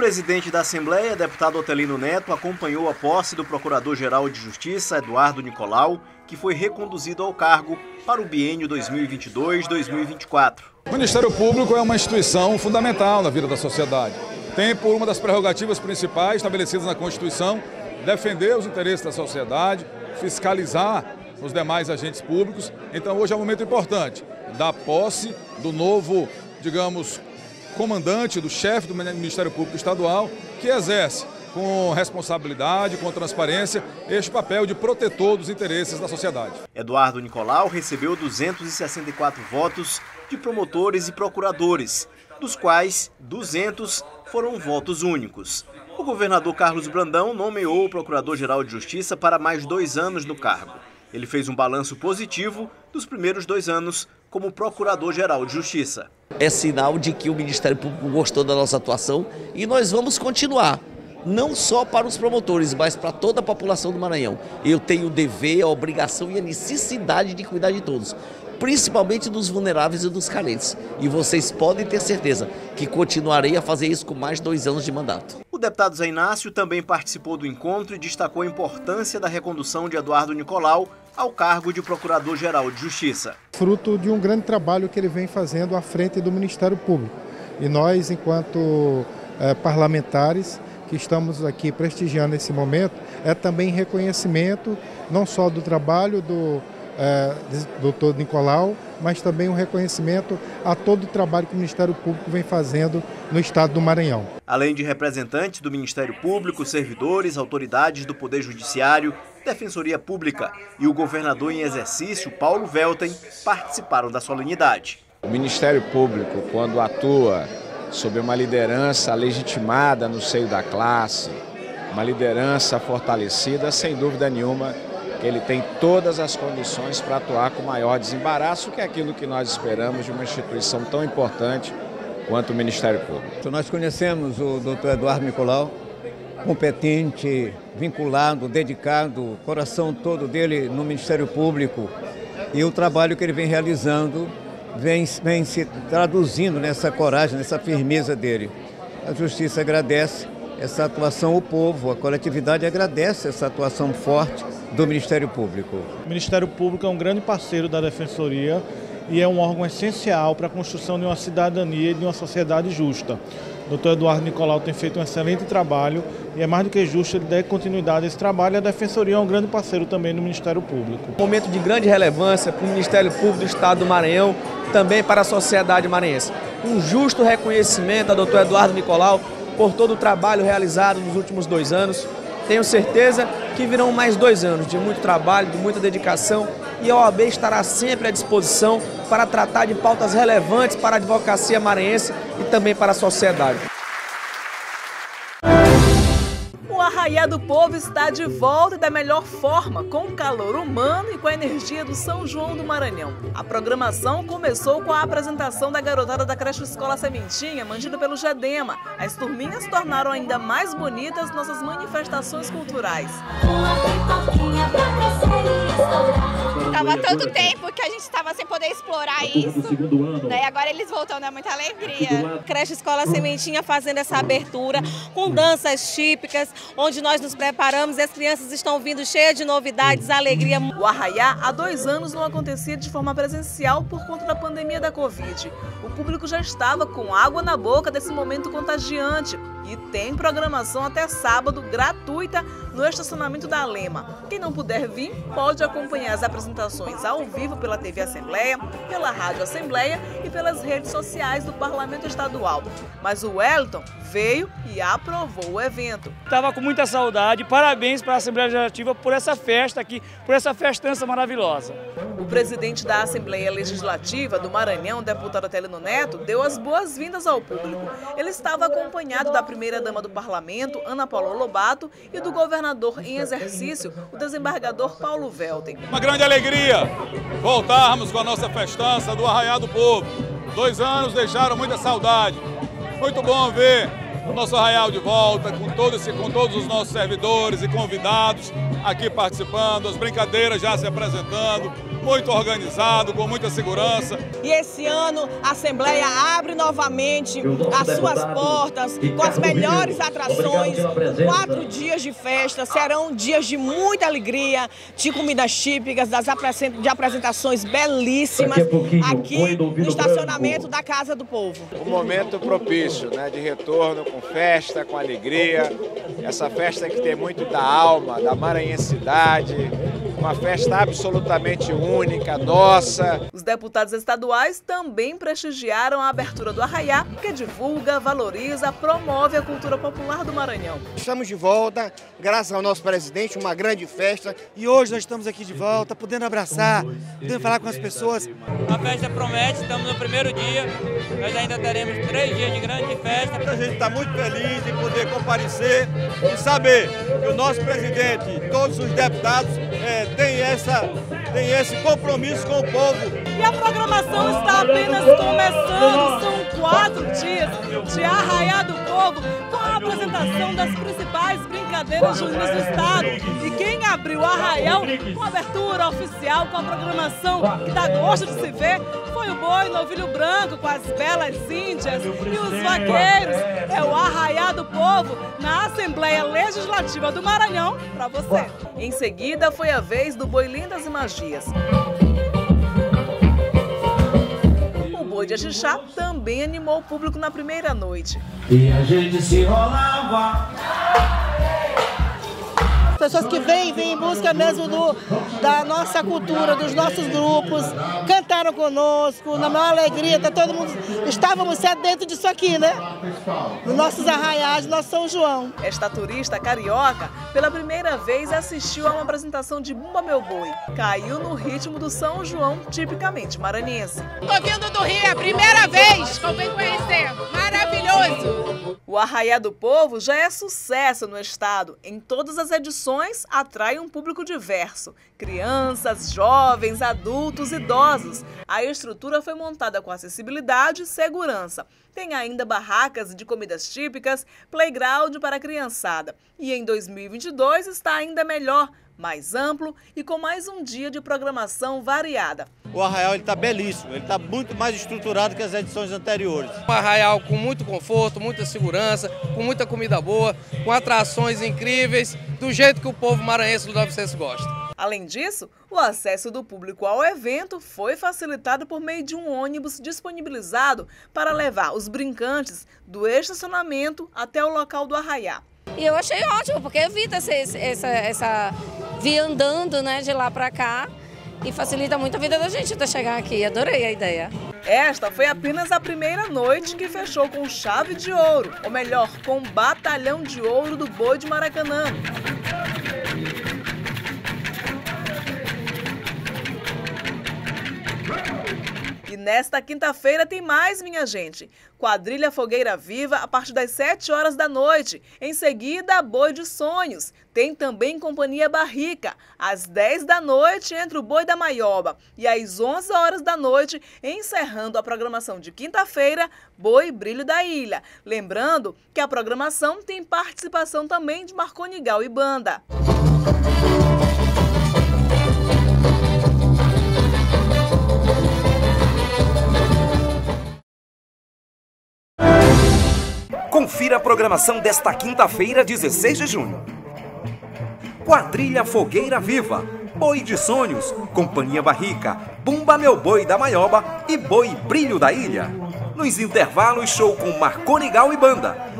presidente da Assembleia, deputado Otelino Neto, acompanhou a posse do Procurador-Geral de Justiça, Eduardo Nicolau, que foi reconduzido ao cargo para o biênio 2022-2024. O Ministério Público é uma instituição fundamental na vida da sociedade. Tem por uma das prerrogativas principais estabelecidas na Constituição defender os interesses da sociedade, fiscalizar os demais agentes públicos. Então hoje é um momento importante da posse do novo, digamos, comandante, do chefe do Ministério Público Estadual, que exerce com responsabilidade, com transparência, este papel de protetor dos interesses da sociedade. Eduardo Nicolau recebeu 264 votos de promotores e procuradores, dos quais 200 foram votos únicos. O governador Carlos Brandão nomeou o Procurador-Geral de Justiça para mais 2 anos no cargo. Ele fez um balanço positivo dos primeiros 2 anos como Procurador-Geral de Justiça. É sinal de que o Ministério Público gostou da nossa atuação e nós vamos continuar. Não só para os promotores, mas para toda a população do Maranhão. Eu tenho o dever, a obrigação e a necessidade de cuidar de todos, principalmente dos vulneráveis e dos carentes. E vocês podem ter certeza que continuarei a fazer isso com mais 2 anos de mandato. O deputado Zé Inácio também participou do encontro e destacou a importância da recondução de Eduardo Nicolau ao cargo de Procurador-Geral de Justiça. Fruto de um grande trabalho que ele vem fazendo à frente do Ministério Público. E nós, enquanto parlamentares, que estamos aqui prestigiando esse momento, é também reconhecimento não só do trabalho do doutor Nicolau, mas também um reconhecimento a todo o trabalho que o Ministério Público vem fazendo no estado do Maranhão. Além de representantes do Ministério Público, servidores, autoridades do Poder Judiciário, Defensoria Pública e o governador em exercício, Paulo Velten, participaram da solenidade. O Ministério Público, quando atua sob uma liderança legitimada no seio da classe, uma liderança fortalecida, sem dúvida nenhuma, ele tem todas as condições para atuar com maior desembaraço, que é aquilo que nós esperamos de uma instituição tão importante quanto o Ministério Público. Nós conhecemos o doutor Eduardo Nicolau, competente, vinculado, dedicado, o coração todo dele no Ministério Público, e o trabalho que ele vem realizando vem se traduzindo nessa coragem, nessa firmeza dele. A Justiça agradece essa atuação, o povo, a coletividade agradece essa atuação forte do Ministério Público. O Ministério Público é um grande parceiro da Defensoria e é um órgão essencial para a construção de uma cidadania e de uma sociedade justa. O Dr. Eduardo Nicolau tem feito um excelente trabalho e é mais do que justo ele dar continuidade a esse trabalho. A Defensoria é um grande parceiro também do Ministério Público. Um momento de grande relevância para o Ministério Público do Estado do Maranhão, também para a sociedade maranhense. Um justo reconhecimento ao Dr. Eduardo Nicolau por todo o trabalho realizado nos últimos 2 anos. Tenho certeza que virão mais 2 anos de muito trabalho, de muita dedicação, e a OAB estará sempre à disposição para tratar de pautas relevantes para a advocacia maranhense e também para a sociedade. O Arraiá do Povo está de volta e da melhor forma, com o calor humano e com a energia do São João do Maranhão. A programação começou com a apresentação da garotada da creche Escola Sementinha, mantida pelo GEDEMA. As turminhas tornaram ainda mais bonitas nossas manifestações culturais. Tava tanto tempo que a gente estava sem poder explorar isso, né? E agora eles voltando, é muita alegria. Creche Escola Sementinha fazendo essa abertura com danças típicas, onde nós nos preparamos e as crianças estão vindo cheias de novidades, alegria. O Arraiá há 2 anos não acontecia de forma presencial por conta da pandemia da Covid. O público já estava com água na boca desse momento contagiante e tem programação até sábado gratuita no estacionamento da Lema. Quem não puder vir pode acompanhar as apresentações ao vivo pela TV Assembleia, pela Rádio Assembleia e pelas redes sociais do Parlamento Estadual. Mas o Wellington veio e aprovou o evento. Estava com muita saudade, parabéns para a Assembleia Legislativa por essa festa aqui, por essa festança maravilhosa. O presidente da Assembleia Legislativa do Maranhão, deputado Otelino Neto, deu as boas-vindas ao público. Ele estava acompanhado da primeira-dama do Parlamento, Ana Paula Lobato, e do governador em exercício, o desembargador Paulo Velten. Uma grande alegria voltarmos com a nossa festança do Arraiá do Povo. 2 anos deixaram muita saudade. Muito bom ver o nosso arraial de volta, com todos os nossos servidores e convidados aqui participando, as brincadeiras já se apresentando, muito organizado, com muita segurança. E esse ano a Assembleia abre novamente as suas portas com as melhores atrações, 4 dias de festa, serão dias de muita alegria, de comidas típicas, de apresentações belíssimas aqui no estacionamento da Casa do Povo. Um momento propício, né, de retorno com festa, com alegria, essa festa que tem muito da alma, da maranhensidade, uma festa absolutamente única, nossa. Os deputados estaduais também prestigiaram a abertura do Arraiá, que divulga, valoriza, promove a cultura popular do Maranhão. Estamos de volta, graças ao nosso presidente, uma grande festa. E hoje nós estamos aqui de volta, podendo abraçar, podendo falar com as pessoas. A festa promete, estamos no primeiro dia, nós ainda teremos 3 dias de grande festa. A gente está muito feliz de poder comparecer e saber que o nosso presidente e todos os deputados têm esse compromisso com o povo. E a programação está apenas começando, são 4 dias de Arraiá do Povo, com a apresentação das principais brincadeiras juninas do estado. E quem abriu o Arraial com a abertura oficial, com a programação que dá gosto de se ver, foi o boi novilho branco com as belas índias e os vaqueiros. É o Arraiá do Povo na Assembleia Legislativa do Maranhão para você. Em seguida foi a vez do boi Lindas e Magias. O boi de Axixá também animou o público na primeira noite. E a gente se rolava. Pessoas que vêm em busca mesmo da nossa cultura, dos nossos grupos, cantaram conosco, na maior alegria, todo mundo, estávamos sedentos disso aqui, né? Nos nossos arraiais, no nosso São João. Esta turista carioca, pela primeira vez, assistiu a uma apresentação de Bumba Meu Boi. Caiu no ritmo do São João, tipicamente maranhense. Tô vindo do Rio, é a primeira vez que eu venho conhecer. Maravilhoso! O Arraiá do Povo já é sucesso no estado. Em todas as edições, atrai um público diverso. Crianças, jovens, adultos, idosos. A estrutura foi montada com acessibilidade e segurança. Tem ainda barracas de comidas típicas, playground para a criançada. E em 2022 está ainda melhor, mais amplo e com mais um dia de programação variada. O Arraial está belíssimo, ele está muito mais estruturado que as edições anteriores. Um arraial com muito conforto, muita segurança, com muita comida boa, com atrações incríveis, do jeito que o povo maranhense do Nova Vicência gosta. Além disso, o acesso do público ao evento foi facilitado por meio de um ônibus disponibilizado para levar os brincantes do estacionamento até o local do Arraiá. E eu achei ótimo, porque evita essa via andando, né, de lá para cá e facilita muito a vida da gente até chegar aqui. Adorei a ideia. Esta foi apenas a primeira noite que fechou com chave de ouro, ou melhor, com batalhão de ouro do boi de Maracanã. E nesta quinta-feira tem mais, minha gente. Quadrilha Fogueira Viva a partir das 7 horas da noite. Em seguida, Boi de Sonhos. Tem também Companhia Barrica. Às 10 da noite, entre o Boi da Maioba. E às 11 horas da noite, encerrando a programação de quinta-feira, Boi Brilho da Ilha. Lembrando que a programação tem participação também de Marconigal e Banda. Confira a programação desta quinta-feira, 16 de junho. Quadrilha Fogueira Viva, Boi de Sonhos, Companhia Barrica, Bumba Meu Boi da Maioba e Boi Brilho da Ilha. Nos intervalos, show com Marconigal e Banda.